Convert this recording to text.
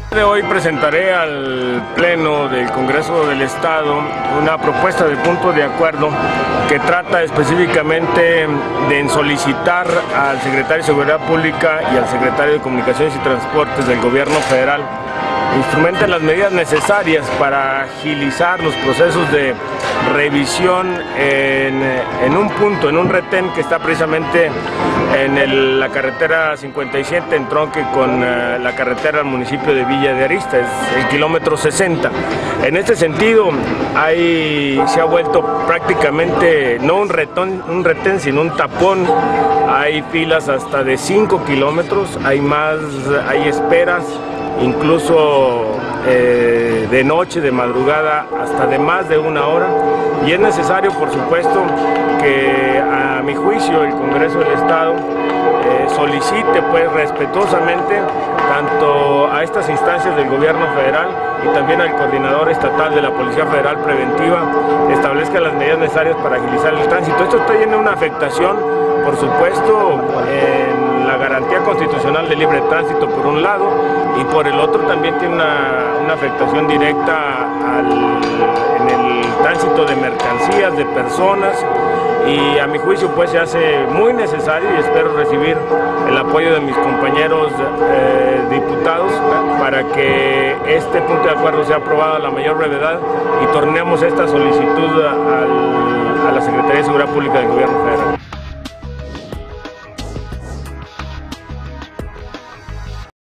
De hoy presentaré al Pleno del Congreso del Estado una propuesta de punto de acuerdo que trata específicamente de solicitar al Secretario de Seguridad Pública y al Secretario de Comunicaciones y Transportes del Gobierno Federal instrumenten las medidas necesarias para agilizar los procesos de revisión en un punto, en un retén que está precisamente en la carretera 57 en tronque con la carretera al municipio de Villa de Arista, es el kilómetro 60. En este sentido, se ha vuelto prácticamente no un retén, sino un tapón. Hay filas hasta de 5 kilómetros, hay esperas, incluso de noche, de madrugada, hasta de más de 1 hora, y es necesario, por supuesto, que a mi juicio el Congreso del Estado solicite pues respetuosamente tanto a estas instancias del gobierno federal y también al coordinador estatal de la Policía Federal Preventiva establezca las medidas necesarias para agilizar el tránsito. Esto tiene una afectación, por supuesto, en la garantía constitucional de libre tránsito por un lado, y por el otro también tiene una afectación directa en el tránsito de mercancías, de personas, y a mi juicio pues se hace muy necesario, y espero recibir el apoyo de mis compañeros diputados para que este punto de acuerdo sea aprobado a la mayor brevedad y tornemos esta solicitud a la Secretaría de Seguridad Pública del Gobierno Federal.